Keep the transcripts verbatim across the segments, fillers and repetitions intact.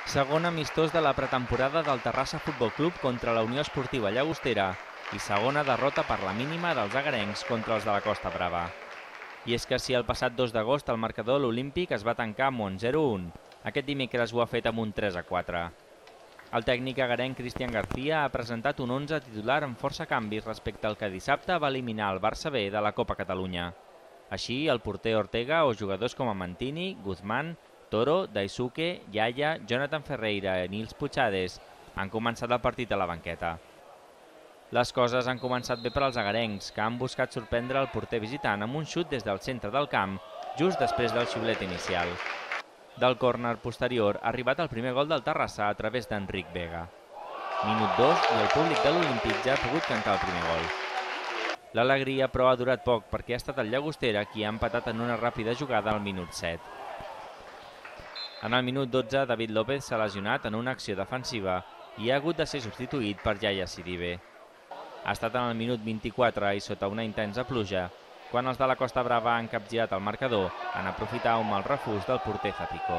Segon amistós de la pretemporada del Terrassa Futbol Club contra la Unió Esportiva Llagostera i segona derrota per la mínima dels agarencs contra els de la Costa Brava. I és que si el passat dos d'agost el marcador de l'Olímpic es va tancar amb un zero a un, aquest dimecres ho ha fet amb un tres a quatre. El tècnic agarenc Cristian García ha presentat un onze titular amb força canvis respecte al que dissabte va eliminar el Barça B de la Copa Catalunya. Així, el porter Ortega o jugadors com Mantini, Guzmán, Toro, Daisuke, Yaya, Jonathan Ferreira i Nils Puigades han començat el partit a la banqueta. Les coses han començat bé per als agarencs, que han buscat sorprendre el porter visitant amb un xut des del centre del camp, just després del xiulet inicial. Del córner posterior ha arribat el primer gol del Terrassa a través d'Enric Vega. Minut dos i el públic de l'Olímpic ja ha pogut cantar el primer gol. L'alegria, però, ha durat poc perquè ha estat el Llagostera qui ha empatat en una ràpida jugada al minut set. En el minut dotze, David López s'ha lesionat en una acció defensiva i ha hagut de ser substituït per Yaya Sidibe. Ha estat en el minut vint-i-quatre i sota una intensa pluja, quan els de la Costa Brava han capgirat el marcador en aprofitar un mal refús del porter Zapico.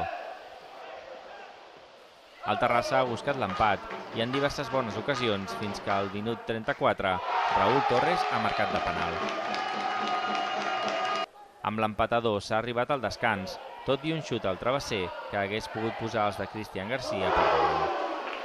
El Terrassa ha buscat l'empat i en diverses bones ocasions fins que al minut trenta-quatre Raúl Torres ha marcat de penal. Amb l'empat a dos s'ha arribat al descans, tot i un xut al travesser que hagués pogut posar els de Cristian García per davant.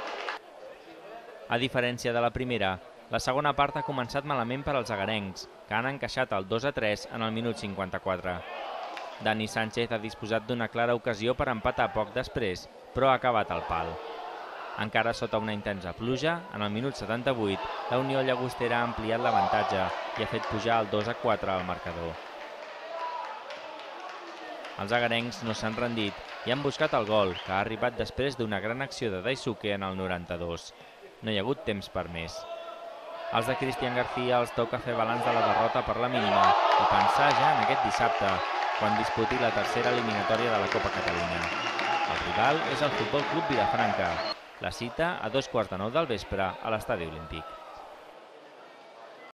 A diferència de la primera, la segona part ha començat malament per als agarencs, que han encaixat el dos a tres en el minut cinquanta-quatre. Dani Sánchez ha disposat d'una clara ocasió per empatar poc després, però ha acabat al pal. Encara sota una intensa pluja, en el minut setanta-vuit, la Unió Llagostera ha ampliat l'avantatge i ha fet pujar el dos a quatre al marcador. Els agarencs no s'han rendit i han buscat el gol, que ha arribat després d'una gran acció de Daisuke en el noranta-dos. No hi ha hagut temps per més. Als de Cristian García els toca fer balanç de la derrota per la mínima i pensar ja en aquest dissabte, quan disputi la tercera eliminatòria de la Copa Catalunya. El rival és el Futbol Club Vilafranca. La cita a dos quarts de nou del vespre a l'Estadi Olímpic.